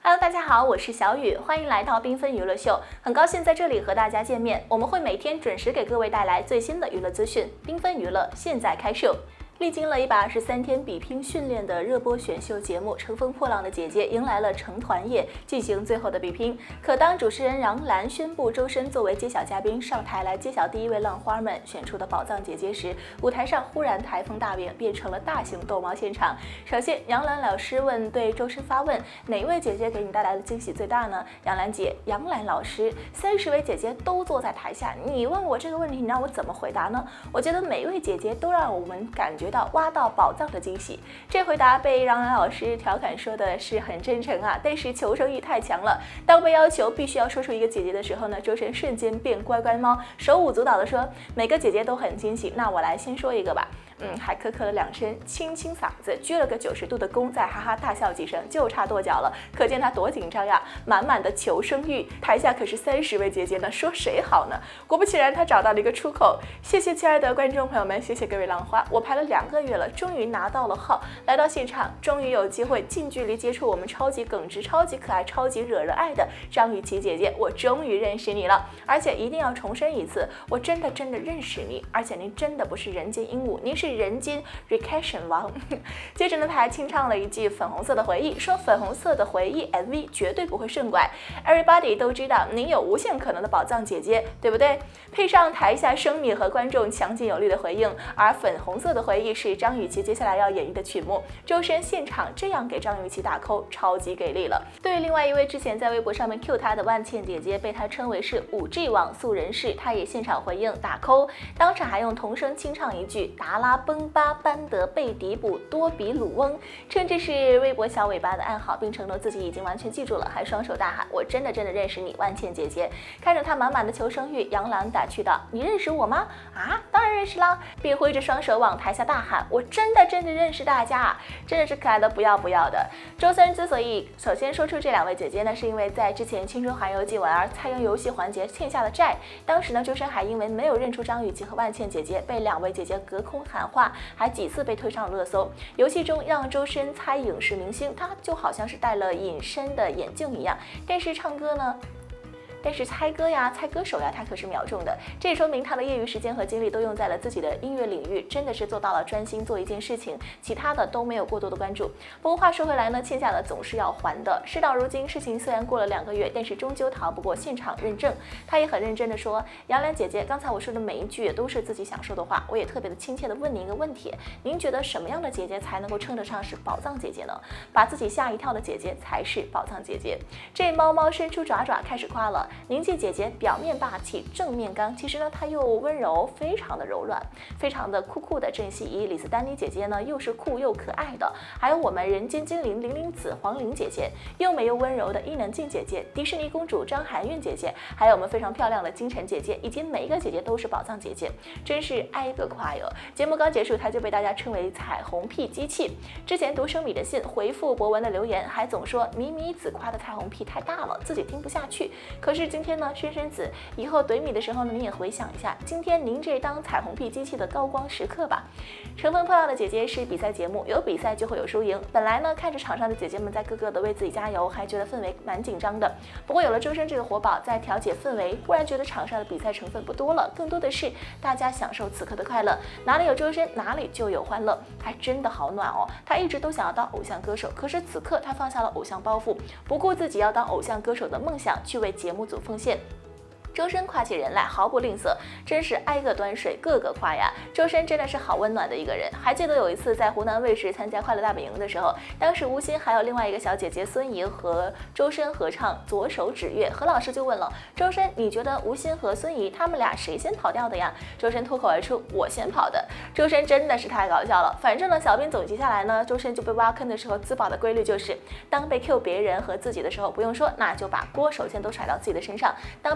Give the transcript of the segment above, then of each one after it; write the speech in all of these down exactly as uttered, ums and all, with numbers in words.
Hello， 大家好，我是小雨，欢迎来到缤纷娱乐秀，很高兴在这里和大家见面。我们会每天准时给各位带来最新的娱乐资讯，缤纷娱乐现在开秀。历经了一百二十三天比拼训练的热播选秀节目《乘风破浪的姐姐》迎来了成团夜，进行最后的比拼。可当主持人杨澜宣布周深作为揭晓嘉宾上台来揭晓第一位浪花们选出的宝藏姐姐时，舞台上忽然台风大变，变成了大型逗猫现场。首先，杨澜老师问对周深发问：哪一位姐姐给你带来的惊喜最大呢？杨澜姐，杨澜老师，三十位姐姐都坐在台下，你问我这个问题，你让我怎么回答呢？我觉得每一位姐姐都让我们感觉到挖到宝藏的惊喜。这回答被杨澜老师调侃说的是很真诚啊，但是求生欲太强了。当被要求必须要说出一个姐姐的时候呢，周深瞬间变乖乖猫，手舞足蹈的说每个姐姐都很惊喜，那我来先说一个吧。嗯，还咳咳了两声，清清嗓子，鞠了个九十度的躬，再哈哈大笑几声，就差跺脚了。可见他多紧张呀，满满的求生欲。台下可是三十位姐姐呢，说谁好呢？果不其然，他找到了一个出口。谢谢亲爱的观众朋友们，谢谢各位浪花，我排了两个月了，终于拿到了号，来到现场，终于有机会近距离接触我们超级耿直、超级可爱、超级惹人爱的张雨绮姐姐，我终于认识你了。而且一定要重申一次，我真的真的认识你，而且您真的不是人间鹦鹉，您是人间 Reaction 王。接着呢，他还清唱了一句粉红色的回忆，说粉红色的回忆 M V 绝对不会顺拐。Everybody 都知道您有无限可能的宝藏姐姐，对不对？配上台下声米和观众强劲有力的回应，而粉红色的回忆是张雨绮接下来要演绎的曲目。周深现场这样给张雨绮打 call， 超级给力了。对于另外一位之前在微博上面 Q 她的万茜姐姐，被她称为是 五 G 网速人士，她也现场回应打 call， 当场还用童声清唱一句达拉崩巴班德贝迪卜多比鲁翁，称这是微博小尾巴的暗号，并承诺自己已经完全记住了，还双手大喊我真的真的认识你，万茜姐姐。看着她满满的求生欲，杨澜打趣道：你认识我吗？啊，当然认识啦，并挥着双手往台下大喊我真的真的认识大家，真的是可爱的不要不要的。周深之所以首先说出这两位姐姐呢，是因为在之前青春环游记玩儿猜赢游戏环节欠下了债，当时呢周深还因为没有认出张雨绮和万茜姐姐，被两位姐姐隔空喊话，还几次被推上了热搜。游戏中让周深猜影视明星，他就好像是戴了隐身的眼镜一样，但是唱歌呢但是猜歌呀、猜歌手呀，他可是秒中的。这也说明他的业余时间和精力都用在了自己的音乐领域，真的是做到了专心做一件事情，其他的都没有过多的关注。不过话说回来呢，欠下的总是要还的。事到如今，事情虽然过了两个月，但是终究逃不过现场认证。他也很认真的说：“杨澜姐姐，刚才我说的每一句也都是自己想说的话，我也特别的亲切的问您一个问题：您觉得什么样的姐姐才能够称得上是宝藏姐姐呢？把自己吓一跳的姐姐才是宝藏姐姐。”这猫猫伸出爪爪开始夸了。宁静姐姐表面霸气，正面刚，其实呢她又温柔，非常的柔软，非常的酷酷的郑希怡。李斯丹妮姐姐呢又是酷又可爱的，还有我们人间精灵玲玲子黄玲姐姐，又美又温柔的伊能静姐姐，迪士尼公主张含韵姐姐，还有我们非常漂亮的金晨姐姐，以及每一个姐姐都是宝藏姐姐，真是挨个夸哟。节目刚结束，她就被大家称为彩虹屁机器。之前读生米的信回复博文的留言，还总说米米子夸的彩虹屁太大了，自己听不下去。可是今天呢，深深子以后怼米的时候呢，你也回想一下今天您这当彩虹屁机器的高光时刻吧。乘风破浪的姐姐是比赛节目，有比赛就会有输赢。本来呢，看着场上的姐姐们在个个的为自己加油，还觉得氛围蛮紧张的。不过有了周深这个活宝在调节氛围，忽然觉得场上的比赛成分不多了，更多的是大家享受此刻的快乐。哪里有周深，哪里就有欢乐，还真的好暖哦。他一直都想要当偶像歌手，可是此刻他放下了偶像包袱，不顾自己要当偶像歌手的梦想，去为节目组奉献。周深夸起人来毫不吝啬，真是挨个端水，个个夸呀。周深真的是好温暖的一个人。还记得有一次在湖南卫视参加快乐大本营的时候，当时吴昕还有另外一个小姐姐孙怡和周深合唱《左手指月》，何老师就问了周深，你觉得吴昕和孙怡他们俩谁先跑调的呀？周深脱口而出，我先跑的。周深真的是太搞笑了。反正呢，小编总结下来呢，周深就被挖坑的时候自保的规律就是，当被 Q 别人和自己的时候，不用说，那就把锅首先都甩到自己的身上。当被 Q 两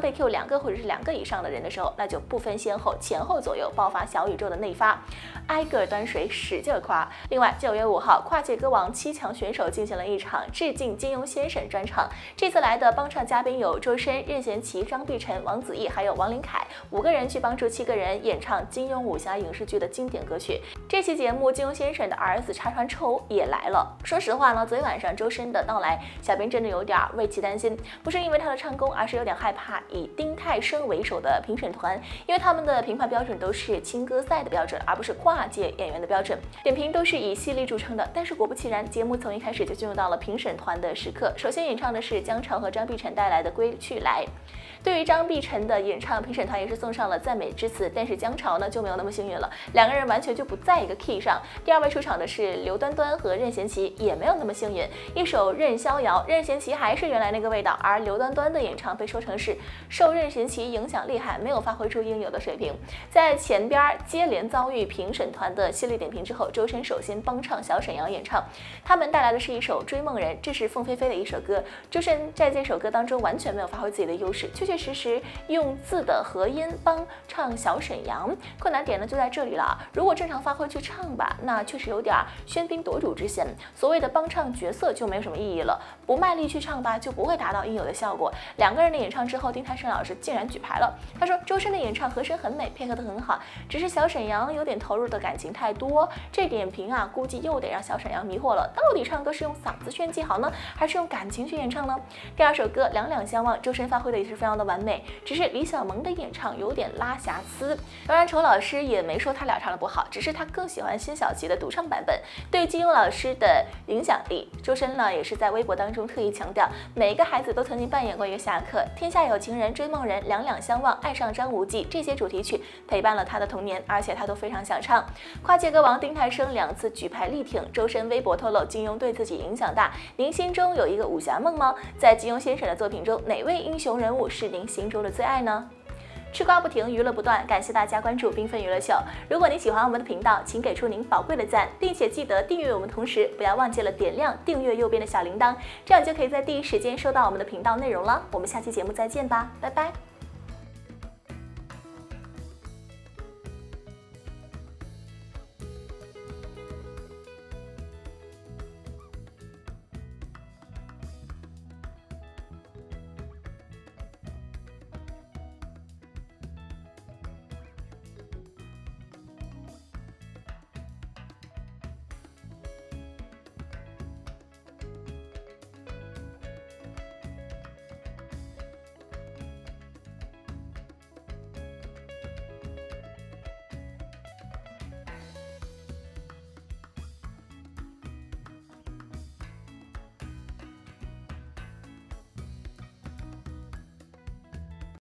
两个或者是两个以上的人的时候，那就不分先后，前后左右爆发小宇宙的内发，挨个端水使劲夸。另外，九月五号，跨界歌王七强选手进行了一场致敬金庸先生专场。这次来的帮唱嘉宾有周深、任贤齐、张碧晨、王子异，还有王琳凯，五个人去帮助七个人演唱金庸武侠影视剧的经典歌曲。这期节目，金庸先生的儿子查传臭也来了。说实话呢，昨天晚上周深的到来，小编真的有点为其担心，不是因为他的唱功，而是有点害怕以丁太升为首的评审团，因为他们的评判标准都是青歌赛的标准，而不是跨界演员的标准，点评都是以犀利著称的。但是果不其然，节目从一开始就进入到了评审团的时刻。首先演唱的是姜潮和张碧晨带来的《归去来》。对于张碧晨的演唱，评审团也是送上了赞美之词，但是姜潮呢就没有那么幸运了，两个人完全就不在一个 key 上。第二位出场的是刘端端和任贤齐，也没有那么幸运，一首《任逍遥》，任贤齐还是原来那个味道，而刘端端的演唱被说成是受任贤齐影响厉害，没有发挥出应有的水平。在前边接连遭遇评审团的犀利点评之后，周深首先帮唱小沈阳演唱，他们带来的是一首《追梦人》，这是凤飞飞的一首歌。周深在这首歌当中完全没有发挥自己的优势，确确实实用字的合音帮唱小沈阳，困难点呢就在这里了。如果正常发挥去唱吧，那确实有点喧宾夺主之嫌，所谓的帮唱角色就没有什么意义了。不卖力去唱吧，就不会达到应有的效果。两个人的演唱之后，丁太升老师竟然举牌了，他说周深的演唱和声很美，配合得很好，只是小沈阳有点投入的感情太多，这点评啊估计又得让小沈阳迷惑了，到底唱歌是用嗓子炫技好呢，还是用感情去演唱呢？第二首歌《两两相望》，周深发挥的也是非常的完美，只是李小萌的演唱有点拉瑕疵。当然，仇老师也没说他俩唱的不好，只是他更喜欢辛晓琪的独唱版本。对金庸老师的影响力，周深呢也是在微博当中特意强调，每一个孩子都曾经扮演过一个侠客，天下有情人追梦人，两两相望，爱上张无忌，这些主题曲陪伴了他的童年，而且他都非常想唱。跨界歌王丁太升两次举牌力挺，周深微博透露金庸对自己影响大，您心中有一个武侠梦吗？在金庸先生的作品中，哪位英雄人物是您心中的最爱呢？吃瓜不停，娱乐不断，感谢大家关注缤纷娱乐秀。如果您喜欢我们的频道，请给出您宝贵的赞，并且记得订阅我们，同时不要忘记了点亮订阅右边的小铃铛，这样就可以在第一时间收到我们的频道内容了。我们下期节目再见吧，拜拜。